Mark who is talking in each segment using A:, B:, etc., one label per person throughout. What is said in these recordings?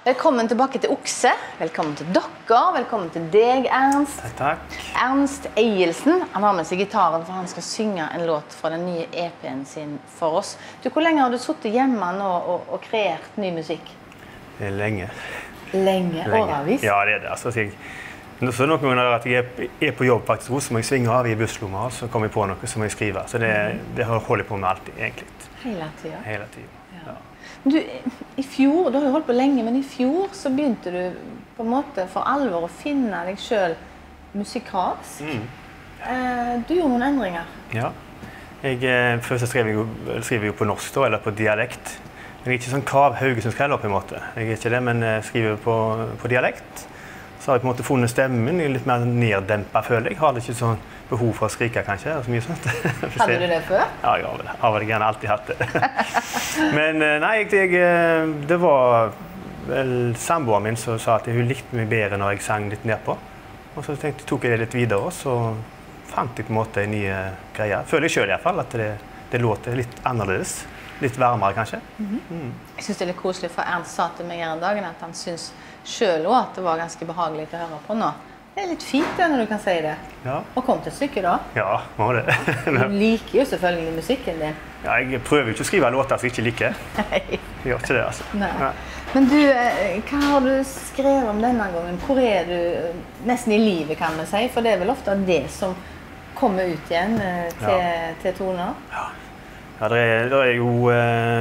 A: Velkommen tilbake til Okse. Velkommen til dere. Velkommen til deg, Ernst.
B: Takk.
A: Ernst Eielsen. Han har med seg gitaren for han skal synge en låt fra den nye EP-en sin for oss. Du, hvor lenge har du suttet hjemme nå og kreert ny musikk?
B: Lenge.
A: Lenge? Åravis?
B: Ja, det er det. Altså, så noen ganger at jeg er på jobb faktisk, så må jeg svinge av i busslomma, og så kommer jeg på noe som jeg skriver. Så det holder jeg på med alltid, egentlig.
A: Hele tiden?
B: Hele tiden, ja.
A: Du, i fjor, du har jo holdt på lenge, men i fjor så begynte du på en måte for alvor å finne deg selv musikalsk. Du gjorde noen endringer.
B: Ja. Først skriver jeg jo på norsk, da, eller på dialekt. Jeg er ikke sånn Krav Haugesund-skreller på en måte. Jeg er ikke det, men jeg skriver på dialekt. Så har jeg på en måte funnet stemmen, litt mer neddempet, føler jeg. Har det ikke sånn behov for å skrike, kanskje, eller så mye sånt.
A: Hadde du det før?
B: Ja, jeg har vel gjerne alltid hatt det. Men nei, det var vel samboeren min som sa at hun likte meg bedre når jeg sang litt nedpå. Og så tok jeg det litt videre, og så fant jeg på en måte en ny greie. Føler jeg selv i hvert fall at det låter litt annerledes. Litt varmere, kanskje.
A: Jeg synes det er litt koselig, for Ernst sa til meg en dag at han synes selv også at det var ganske behagelig å høre på nå. Det er litt fint det når du kan si det.
B: Ja.
A: Og kom til et stykke da.
B: Ja, må det.
A: Du liker jo selvfølgelig musikken din.
B: Ja, jeg prøver ikke å skrive låter som jeg ikke liker.
A: Nei.
B: Jeg gjør ikke det, altså.
A: Nei. Men du, hva har du skrevet om denne gangen? Hvor er du nesten i livet, kan man si? For det er vel ofte det som kommer ut igjen til toner? Ja,
B: det er jo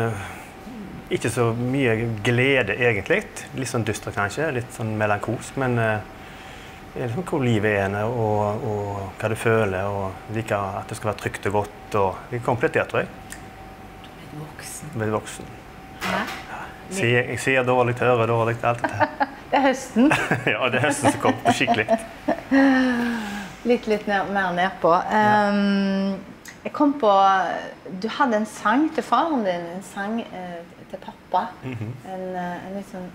B: ikke så mye glede, egentlig. Litt sånn dystre, kanskje. Litt sånn melankolsk, men liksom hvor livet er og hva du føler, og liker at det skal være trygt og godt. Og jeg kom litt der, tror jeg.
A: Du er blitt voksen.
B: Jeg ble voksen.
A: Hæ?
B: Jeg ser dårlig, hører dårlig, alt det her.
A: Det er høsten.
B: Ja, det er høsten som kom skikkelig.
A: Litt mer nedpå. Jeg kom på, du hadde en sang til faren din, en sang til pappa. En litt sånn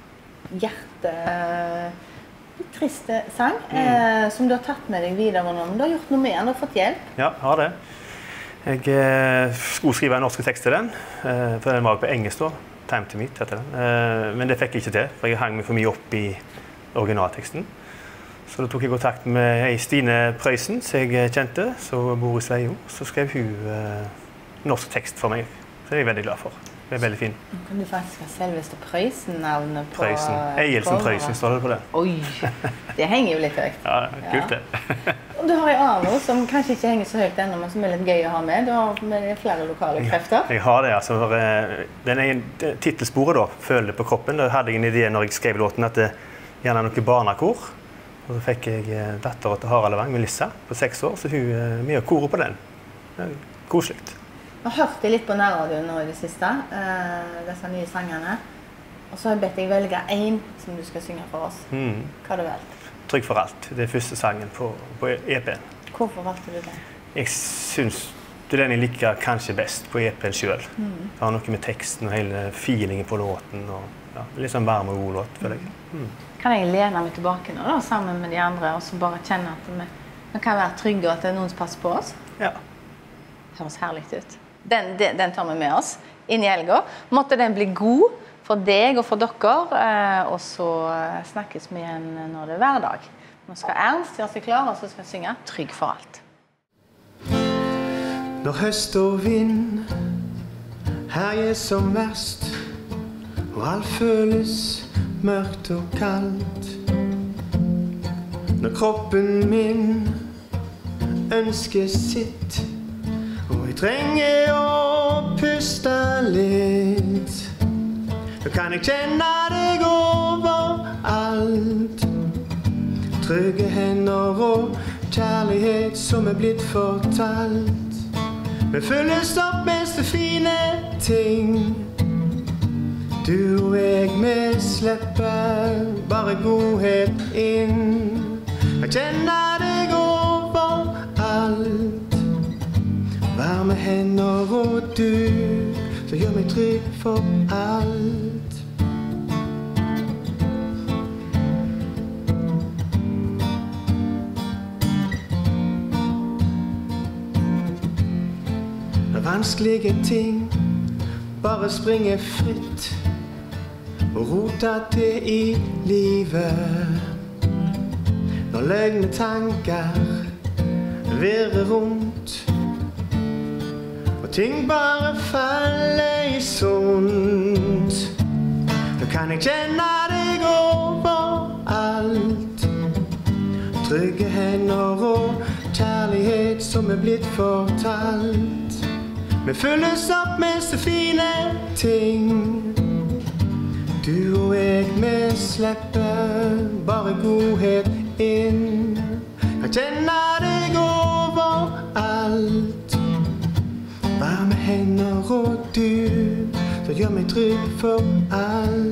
A: litt triste sang, som du har tatt med deg videre nå. Men du har gjort noe med den, du har fått hjelp.
B: Ja, jeg har det. Jeg skulle skrive en norsk tekst til den, for den var på engelsk da. Time to Meet heter den. Men det fikk jeg ikke til, for jeg hang meg for mye opp i originalteksten. Så da tok jeg kontakt med Stine Prøysen, som jeg kjente, som bor i Sveio. Så skrev hun norsk tekst for meg, så det er jeg veldig glad for. Det er veldig fin.
A: Kan du faktisk ha selveste Prøysen-navnet på...
B: Prøysen. Eielsen Prøysen står det på det.
A: Oi, det henger jo litt høyt.
B: Ja, kult det.
A: Og du har en annen som kanskje ikke henger så høyt ennå, men som er litt gøy å ha med. Du har med flere lokale krefter. Jeg
B: har det, altså. Titelsporet da, føler på kroppen. Da hadde jeg en idé når jeg skrev låten at det gjerne er noe barnakor. Og så fikk jeg datter til Harald Levang, Melissa, på 6 år, så hun er med å kore på den. Koselig.
A: Jeg har hørt det litt på nærradioen nå i det siste, disse nye sangene. Og så har jeg bedt deg velge en som du skal synge for oss. Hva har du valgt?
B: Trygg for alt. Det er første sangen på EP-en.
A: Hvorfor valgte du den?
B: Jeg synes det er den jeg liker kanskje best på EP-en selv. Det har noe med teksten og hele feelingen på låten. Og litt sånn varm og god låt, føler jeg.
A: Kan jeg lene meg tilbake nå da, sammen med de andre, og så bare kjenne at vi kan være trygge og at det er noen som passer på oss? Ja. Det høres herlig ut. Den tar vi med oss inn i helga. Måtte den bli god for deg og for dere, og så snakkes vi igjen når det er hverdag. Nå skal Ernst gjøre seg klar, og så skal jeg synge Trygg for alt.
C: Når høst og vind herjer som verst, og alt føles mørkt og kaldt. Når kroppen min ønsker sitt, og jeg trenger å puste litt, da kan jeg kjenne deg overalt. Trygge hender og kjærlighet som er blitt fortalt. Vi fylles opp mest til fine ting. Du og jeg, vi slipper bare godhet inn. Jeg kjenner deg overalt. Varme hender og du, så gjør meg trygg for alt. Når vanskelige ting bare springer fritt, og rotet til i livet. Når løgne tanker virrer rundt, og ting bare faller i sånt. Nå kan jeg kjenne deg overalt. Trygge hender og kjærlighet som blitt fortalt. Vi fylles opp med så fine ting. Du og jeg, vi slipper bare godhet inn. Jeg kjenner deg overalt. Varme hender og du, så gjør meg trygg for alt.